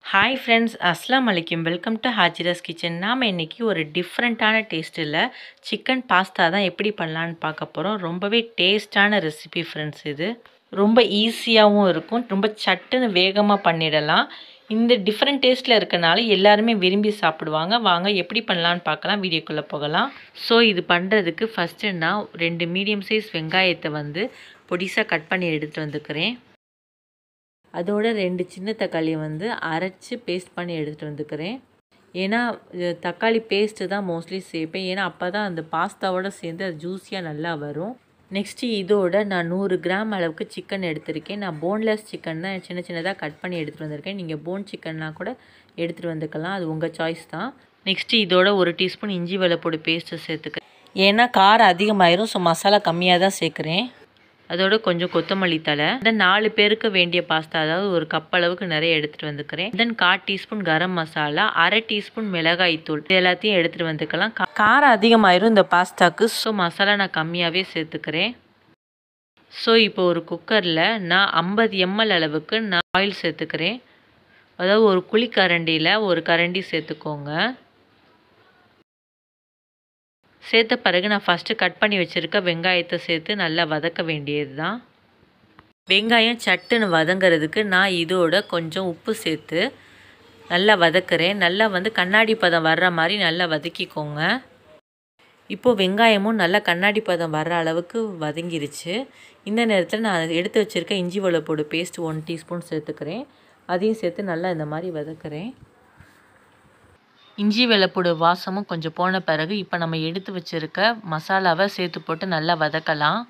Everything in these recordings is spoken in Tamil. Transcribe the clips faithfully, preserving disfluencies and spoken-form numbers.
Hi friends, Assalamu alaikum. Welcome to Hazira's Kitchen. நாம இன்னைக்கு ஒரு டிஃபரண்டான டேஸ்ட்டில் சிக்கன் பாஸ்தா தான் எப்படி பண்ணலான்னு பார்க்க போகிறோம். ரொம்பவே டேஸ்டான ரெசிபி ஃப்ரெண்ட்ஸ். இது ரொம்ப ஈஸியாகவும் இருக்கும், ரொம்ப சட்டுன்னு வேகமாக பண்ணிடலாம். இந்த டிஃப்ரெண்ட் டேஸ்ட்டில் இருக்கனால எல்லாருமே விரும்பி சாப்பிடுவாங்க. வாங்க எப்படி பண்ணலான்னு பார்க்கலாம், வீடியோக்குள்ளே போகலாம். ஸோ இது பண்ணுறதுக்கு ஃபஸ்ட்டு நான் ரெண்டு மீடியம் சைஸ் வெங்காயத்தை வந்து பொடிசாக கட் பண்ணி எடுத்துகிட்டு வந்துக்கிறேன். அதோட ரெண்டு சின்ன தக்காளியை வந்து அரைச்சி பேஸ்ட் பண்ணி எடுத்துகிட்டு வந்துக்கிறேன். ஏன்னா தக்காளி பேஸ்ட்டு தான் மோஸ்ட்லி சேர்ப்பேன், ஏன்னா அப்போ தான் அந்த பாஸ்தாவோடு சேர்ந்து அது ஜூஸியாக நல்லா வரும். நெக்ஸ்ட்டு இதோட நான் நூறு கிராம் அளவுக்கு சிக்கன் எடுத்திருக்கேன். நான் போன்லெஸ் சிக்கன் தான் சின்ன சின்னதாக கட் பண்ணி எடுத்துகிட்டு வந்திருக்கேன். நீங்கள் போன் சிக்கன்னா கூட எடுத்துகிட்டு வந்துக்கலாம், அது உங்கள் சாய்ஸ் தான். நெக்ஸ்ட்டு இதோட ஒரு டீஸ்பூன் இஞ்சி வெள்ளைப்பூடு பேஸ்ட்டு சேர்த்துக்கிறேன், ஏன்னா காரம் அதிகமாயிரும். ஸோ மசாலா கம்மியாக தான் சேர்க்குறேன். அதோட கொஞ்சம் கொத்தமல்லி தலை. இந்த நாலு பேருக்கு வேண்டிய பாஸ்தா, அதாவது ஒரு கப் அளவுக்கு நிறைய எடுத்துகிட்டு வந்துக்கிறேன். தென் கால் டீஸ்பூன் கரம் மசாலா, அரை டீஸ்பூன் மிளகாய் தூள், இது எல்லாத்தையும் எடுத்துகிட்டு வந்துக்கலாம். காரம் அதிகமாயிரும் இந்த பாஸ்தாக்கு, ஸோ மசாலா நான் கம்மியாகவே சேர்த்துக்கிறேன். ஸோ இப்போ ஒரு குக்கரில் நான் ஐம்பது எம்எல் அளவுக்கு நான் ஆயில் சேர்த்துக்கிறேன். அதாவது ஒரு குழிக்கரண்டியில் ஒரு கரண்டி சேர்த்துக்கோங்க. சேர்த்த பிறகு நான் ஃபஸ்ட்டு கட் பண்ணி வச்சுருக்க வெங்காயத்தை சேர்த்து நல்லா வதக்க வேண்டியது தான். வெங்காயம் சட்டுன்னு வதங்கிறதுக்கு நான் இதோட கொஞ்சம் உப்பு சேர்த்து நல்லா வதக்குறேன். நல்லா வந்து கண்ணாடி பதம் வர்ற மாதிரி நல்லா வதக்கிக்கோங்க. இப்போது வெங்காயமும் நல்லா கண்ணாடி பதம் வர்ற அளவுக்கு வதங்கிருச்சு. இந்த நேரத்தில் நான் எடுத்து வச்சுருக்க இஞ்சி வெள்ளைப்பூடு பேஸ்ட் ஒன் டீஸ்பூன் சேர்த்துக்கிறேன். அதையும் சேர்த்து நல்லா இந்த மாதிரி வதக்குறேன். இஞ்சி வெள்ளைப்பூடு வாசமும் கொஞ்சம் போன பிறகு இப்போ நம்ம எடுத்து வச்சுருக்க மசாலாவை சேர்த்து போட்டு நல்லா வதக்கலாம்.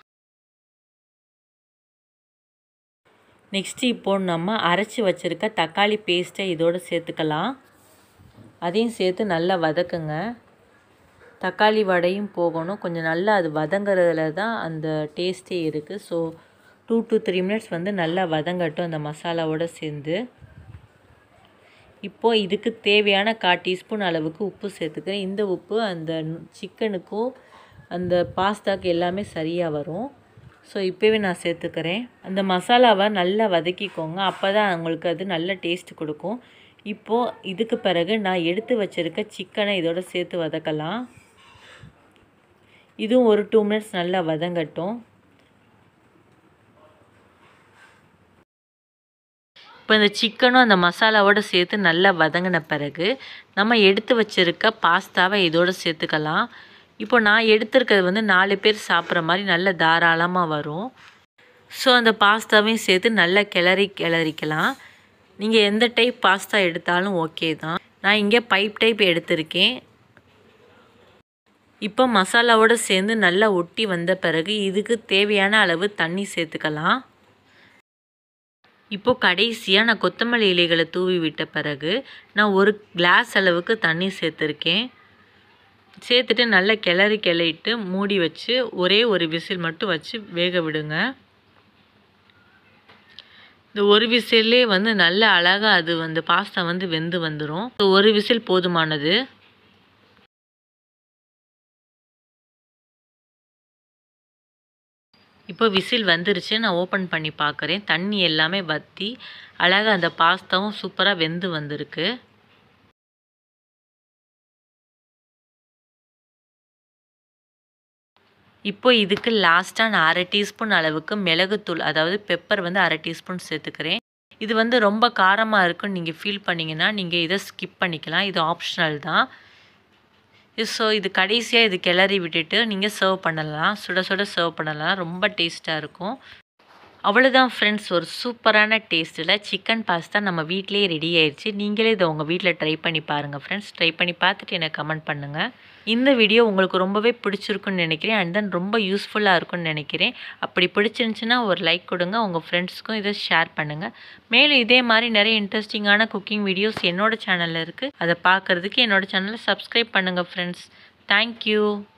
நெக்ஸ்ட்டு இப்போது நம்ம அரைச்சி வச்சுருக்க தக்காளி பேஸ்ட்டை இதோடு சேர்த்துக்கலாம். அதையும் சேர்த்து நல்லா வதக்குங்க. தக்காளி வடையும் போகணும், கொஞ்சம் நல்லா அது வதங்கிறதுல தான் அந்த டேஸ்ட்டே இருக்குது. So two to three minutes வந்து நல்லா வதங்கட்டும் அந்த மசாலாவோடு சேர்ந்து. இப்போது இதுக்கு தேவையான கால் டீஸ்பூன் அளவுக்கு உப்பு சேர்த்துக்கிறேன். இந்த உப்பு அந்த சிக்கனுக்கும் அந்த பாஸ்தாவுக்கு எல்லாமே சரியாக வரும். ஸோ இப்போவே நான் சேர்த்துக்கிறேன். அந்த மசாலாவை நல்லா வதக்கிக்கோங்க, அப்போ தான் உங்களுக்கு அது நல்ல டேஸ்ட் கொடுக்கும். இப்போது இதுக்கு பிறகு நான் எடுத்து வச்சுருக்க சிக்கனை இதோட சேர்த்து வதக்கலாம். இதுவும் ஒரு டூ மினிட்ஸ் நல்லா வதங்கட்டும். இப்போ இந்த சிக்கனும் அந்த மசாலாவோடு சேர்த்து நல்லா வதங்கின பிறகு நம்ம எடுத்து வச்சுருக்க பாஸ்தாவை இதோடு சேர்த்துக்கலாம். இப்போ நான் எடுத்துருக்கிறது வந்து நாலு பேர் சாப்பிட்ற மாதிரி நல்ல தாராளமாக வரும். ஸோ அந்த பாஸ்தாவையும் சேர்த்து நல்லா கிளறி கிளறிக்கலாம். நீங்கள் எந்த டைப் பாஸ்தா எடுத்தாலும் ஓகே தான். நான் இங்கே பைப் டைப் எடுத்திருக்கேன். இப்போ மசாலாவோடு சேர்ந்து நல்லா ஒட்டி வந்த பிறகு இதுக்கு தேவையான அளவு தண்ணி சேர்த்துக்கலாம். இப்போது கடைசியாக நான் கொத்தமல்லி இலைகளை தூவி விட்ட பிறகு நான் ஒரு கிளாஸ் அளவுக்கு தண்ணி சேர்த்துருக்கேன். சேர்த்துட்டு நல்லா கிளறி கிளறிட்டு மூடி வச்சு ஒரே ஒரு விசில் மட்டும் வச்சு வேக விடுங்க. இந்த ஒரு விசிலே வந்து நல்ல அழகாக அது வந்து பாஸ்தா வந்து வெந்து வந்துடும். ஒரு விசில் போதுமானது. இப்போ விசில் வந்துருச்சு, நான் ஓப்பன் பண்ணி பார்க்குறேன். தண்ணி எல்லாமே வற்றி அழகாக அந்த பாஸ்தாவும் சூப்பராக வெந்து வந்திருக்கு. இப்போ இதுக்கு லாஸ்ட்டாக நான் அரை டீஸ்பூன் அளவுக்கு மிளகுத்தூள், அதாவது பெப்பர் வந்து அரை டீஸ்பூன் சேர்த்துக்கிறேன். இது வந்து ரொம்ப காரமாக இருக்குன்னு நீங்கள் ஃபீல் பண்ணிங்கன்னா நீங்கள் இதை ஸ்கிப் பண்ணிக்கலாம், இது ஆப்ஷனல் தான். ஸோ இது கடைசியாக இது கிளறி விட்டுட்டு நீங்கள் சர்வ் பண்ணலாம், சுட சுட சர்வ் பண்ணலாம், ரொம்ப டேஸ்ட்டாக இருக்கும். அவ்வளோதான் ஃப்ரெண்ட்ஸ், ஒரு சூப்பரான டேஸ்ட்டில் சிக்கன் பாஸ்தா நம்ம வீட்டிலேயே ரெடி ஆயிடுச்சு. நீங்களே இதை உங்கள் வீட்டில் ட்ரை பண்ணி பாருங்கள் ஃப்ரெண்ட்ஸ். ட்ரை பண்ணி பார்த்துட்டு எனக்கு கமெண்ட் பண்ணுங்கள். இந்த வீடியோ உங்களுக்கு ரொம்பவே பிடிச்சிருக்குன்னு நினைக்கிறேன், அண்ட் தென் ரொம்ப யூஸ்ஃபுல்லாக இருக்குன்னு நினைக்கிறேன். அப்படி பிடிச்சிருந்துச்சின்னா ஒரு லைக் கொடுங்க, உங்கள் ஃப்ரெண்ட்ஸ்க்கும் இதை ஷேர் பண்ணுங்கள். மேலும் இதே மாதிரி நிறைய இன்ட்ரெஸ்டிங்கான குக்கிங் வீடியோஸ் என்னோட சேனலில் இருக்குது, அதை பார்க்குறதுக்கு என்னோட சேனலை சப்ஸ்கிரைப் பண்ணுங்கள் ஃப்ரெண்ட்ஸ். தேங்க்யூ.